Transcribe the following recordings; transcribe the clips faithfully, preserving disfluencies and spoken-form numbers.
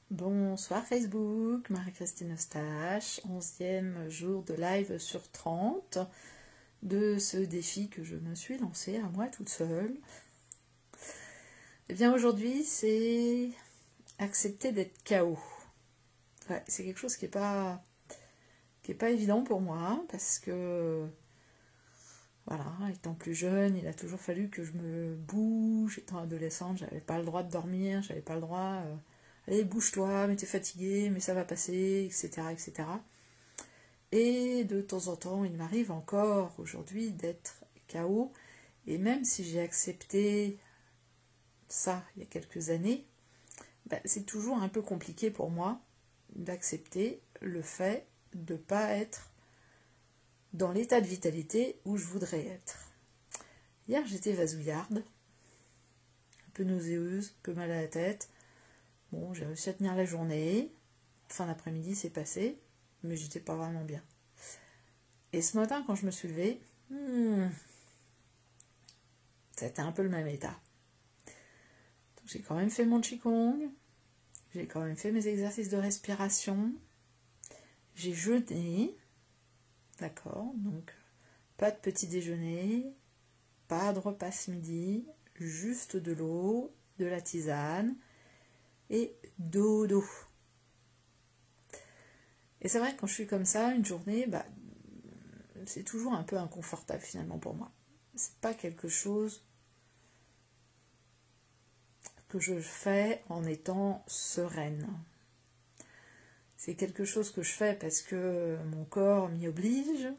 Bonsoir Facebook, Marie-Christine Eustache, onzième jour de live sur trente de ce défi que je me suis lancé à moi toute seule. Et bien aujourd'hui, c'est accepter d'être K O. Ouais, c'est quelque chose qui n'est pas, qui est pas évident pour moi parce que, voilà, étant plus jeune, il a toujours fallu que je me bouge. Étant adolescente, j'avais pas le droit de dormir, j'avais pas le droit... Euh, allez, bouge-toi, mais t'es fatigué, mais ça va passer, et cetera, et cetera. Et de temps en temps, il m'arrive encore aujourd'hui d'être K O. Et même si j'ai accepté ça il y a quelques années, ben, c'est toujours un peu compliqué pour moi d'accepter le fait de ne pas être dans l'état de vitalité où je voudrais être. Hier, j'étais vasouillarde, un peu nauséeuse, un peu mal à la tête. Bon, j'ai réussi à tenir la journée. Fin d'après-midi, c'est passé, mais j'étais pas vraiment bien. Et ce matin, quand je me suis levée, hmm, c'était un peu le même état. Donc, j'ai quand même fait mon qigong, j'ai quand même fait mes exercices de respiration, j'ai jeûné, d'accord, donc pas de petit déjeuner, pas de repas ce midi, juste de l'eau, de la tisane et dodo. Et c'est vrai que quand je suis comme ça, une journée, bah, c'est toujours un peu inconfortable finalement pour moi. C'est pas quelque chose que je fais en étant sereine. C'est quelque chose que je fais parce que mon corps m'y oblige.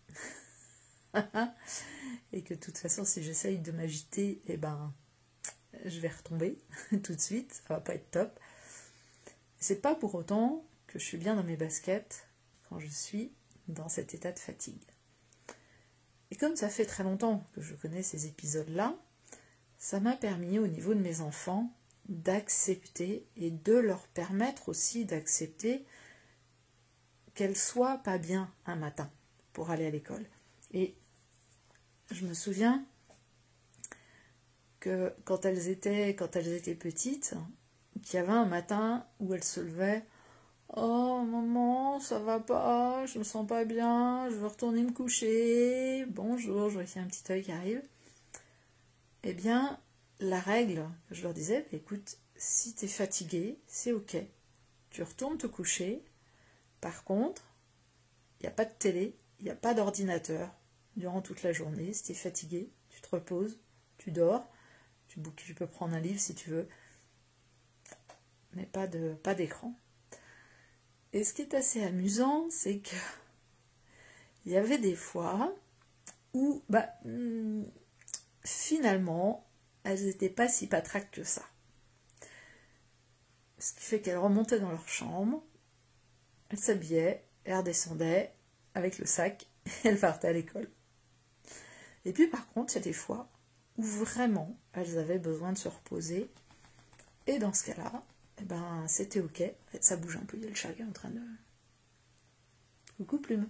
Et que de toute façon, si j'essaye de m'agiter, eh ben, je vais retomber tout de suite. Ça va pas être top. C'est pas pour autant que je suis bien dans mes baskets quand je suis dans cet état de fatigue. Et comme ça fait très longtemps que je connais ces épisodes-là, ça m'a permis au niveau de mes enfants d'accepter et de leur permettre aussi d'accepter qu'elles soient pas bien un matin pour aller à l'école. Et je me souviens que quand elles étaient, quand elles étaient petites, qu'il y avait un matin où elles se levaient. Oh maman, ça va pas, je me sens pas bien, je veux retourner me coucher. Bonjour, je vois ici un petit œil qui arrive. Eh bien, la règle que je leur disais, bah, écoute, si t'es fatigué, c'est ok. Tu retournes te coucher. Par contre, il n'y a pas de télé, il n'y a pas d'ordinateur durant toute la journée. Si t'es fatigué, tu te reposes, tu dors, tu, tu peux prendre un livre si tu veux, mais pas de, pas d'écran. Et ce qui est assez amusant, c'est que il y avait des fois où, bah, finalement, elles n'étaient pas si patraques que ça. Ce qui fait qu'elles remontaient dans leur chambre, elles s'habillaient, elles redescendaient avec le sac, et elles partaient à l'école. Et puis par contre, il y a des fois où vraiment, elles avaient besoin de se reposer, et dans ce cas-là, eh ben, c'était ok. Ça bouge un peu, il y a le chat qui est en train de... Coucou Plume.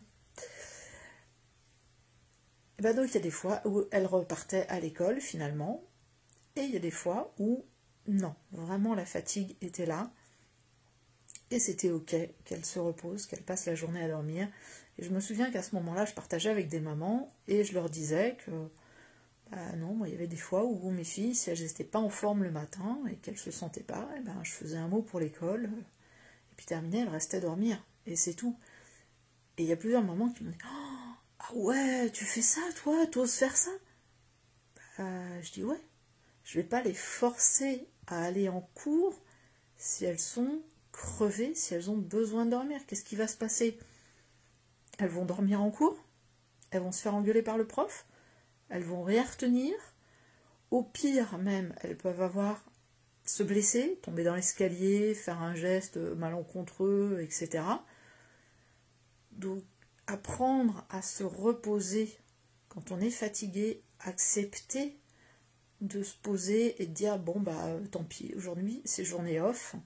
Et ben donc il y a des fois où elles repartaient à l'école finalement, et il y a des fois où non, vraiment la fatigue était là, et c'était ok qu'elles se reposent, qu'elles passent la journée à dormir. Et je me souviens qu'à ce moment-là, je partageais avec des mamans, et je leur disais que bah non, moi il y avait des fois où mes filles, si elles n'étaient pas en forme le matin et qu'elles se sentaient pas, et ben je faisais un mot pour l'école, et puis terminé, elles restaient dormir, et c'est tout. Et il y a plusieurs mamans qui m'ont dit oh, ah ouais, tu fais ça toi, t'oses faire ça? euh, Je dis ouais, je vais pas les forcer à aller en cours si elles sont crevées, si elles ont besoin de dormir. Qu'est-ce qui va se passer? Elles vont dormir en cours, elles vont se faire engueuler par le prof, elles vont rien retenir. Au pire même, elles peuvent avoir se blesser, tomber dans l'escalier, faire un geste malencontreux, et cetera. Donc, apprendre à se reposer quand on est fatigué, accepter de se poser et de dire bon bah tant pis, aujourd'hui c'est journée off,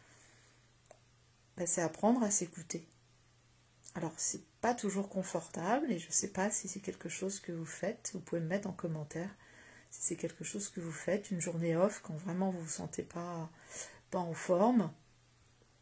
bah, c'est apprendre à s'écouter. Alors c'est pas toujours confortable et je sais pas si c'est quelque chose que vous faites, vous pouvez me mettre en commentaire si c'est quelque chose que vous faites, une journée off quand vraiment vous vous sentez pas, pas en forme.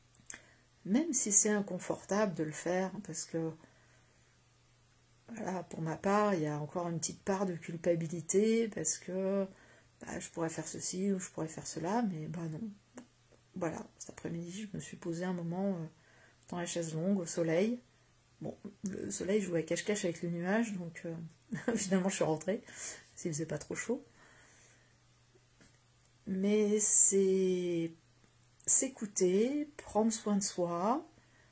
même si c'est inconfortable de le faire, parce que voilà, pour ma part, il y a encore une petite part de culpabilité, parce que bah, je pourrais faire ceci ou je pourrais faire cela, mais bah non. Voilà, cet après-midi, je me suis posée un moment euh, dans la chaise longue, au soleil. Bon, le soleil jouait à cache-cache avec le nuage, donc euh, finalement je suis rentrée, s'il faisait pas trop chaud. Mais c'est s'écouter, prendre soin de soi,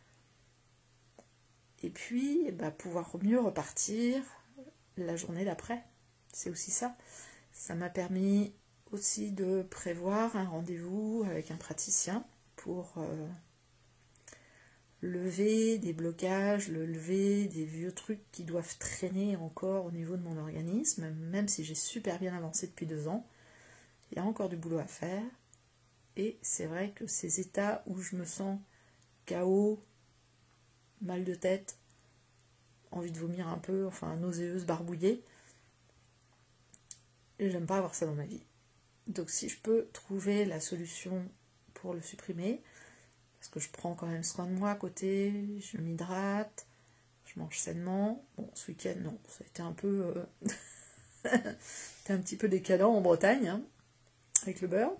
et puis bah, pouvoir mieux repartir la journée d'après. C'est aussi ça. Ça m'a permis aussi de prévoir un rendez-vous avec un praticien pour euh, lever des blocages, le lever des vieux trucs qui doivent traîner encore au niveau de mon organisme, même si j'ai super bien avancé depuis deux ans. Il y a encore du boulot à faire. Et c'est vrai que ces états où je me sens K O, mal de tête, envie de vomir un peu, enfin nauséeuse, barbouillée, et j'aime pas avoir ça dans ma vie. Donc si je peux trouver la solution pour le supprimer, parce que je prends quand même soin de moi à côté, je m'hydrate, je mange sainement. Bon, ce week-end, non, ça a été un peu... Euh... C'était un petit peu décadent en Bretagne, hein, avec le beurre.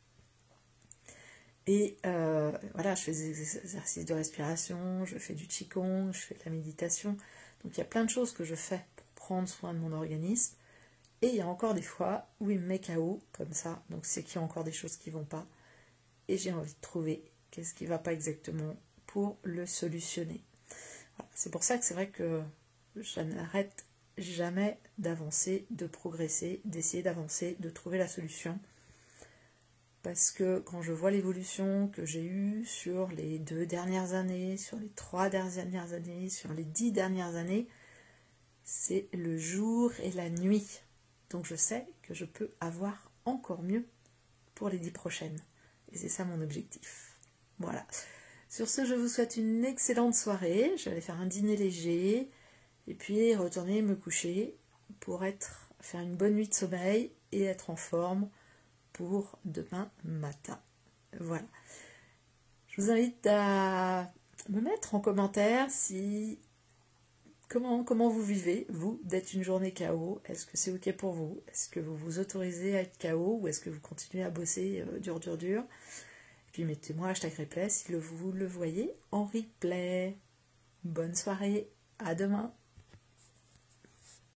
Et euh, voilà, je fais des exercices de respiration, je fais du qigong, je fais de la méditation. Donc il y a plein de choses que je fais pour prendre soin de mon organisme. Et il y a encore des fois où il me met K O, comme ça. Donc c'est qu'il y a encore des choses qui ne vont pas. Et j'ai envie de trouver qu'est-ce qui ne va pas exactement pour le solutionner. Voilà. C'est pour ça que c'est vrai que je n'arrête jamais d'avancer, de progresser, d'essayer d'avancer, de trouver la solution. Parce que quand je vois l'évolution que j'ai eue sur les deux dernières années, sur les trois dernières années, sur les dix dernières années, c'est le jour et la nuit. Donc je sais que je peux avoir encore mieux pour les dix prochaines. Et c'est ça mon objectif. Voilà. Sur ce, je vous souhaite une excellente soirée. Je vais aller faire un dîner léger et puis retourner me coucher pour être, faire une bonne nuit de sommeil et être en forme pour demain matin. Voilà. Je vous invite à me mettre en commentaire si comment, comment vous vivez, vous, d'être une journée K O. Est-ce que c'est ok pour vous? Est-ce que vous vous autorisez à être K O ou est-ce que vous continuez à bosser euh, dur, dur, dur? Et puis mettez-moi hashtag replay si vous le voyez en replay. Bonne soirée, à demain.